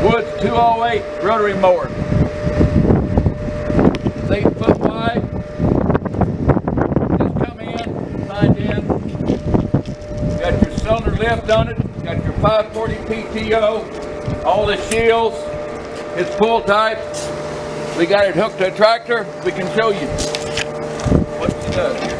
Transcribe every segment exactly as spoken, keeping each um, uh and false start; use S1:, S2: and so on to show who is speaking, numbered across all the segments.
S1: Woods two oh eight rotary mower. It's eight foot wide. Just come in, signed in. Got your cylinder lift on it. Got your five forty P T O. All the shields. It's pull type. We got it hooked to a tractor. We can show you what she does here.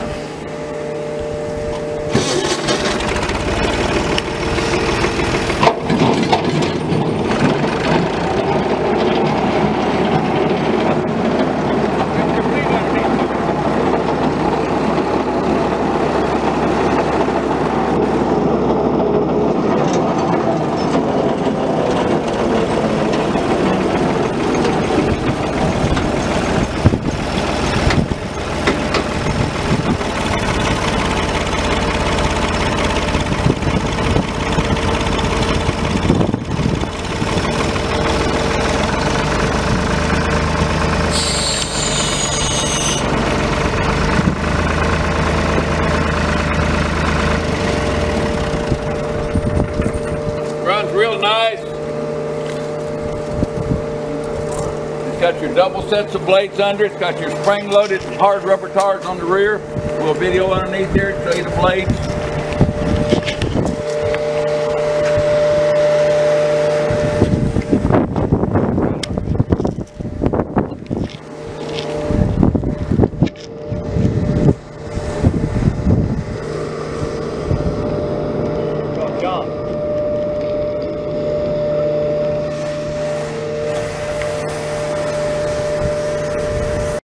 S1: Runs real nice. It's got your double sets of blades under it. It's got your spring-loaded hard rubber tires on the rear. We'll video underneath here to show you the blades.